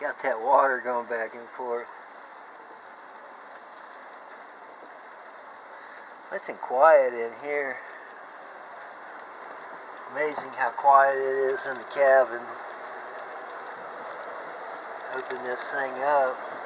Got that water going back and forth. Nice and quiet in here. Amazing how quiet it is in the cabin. Open this thing up.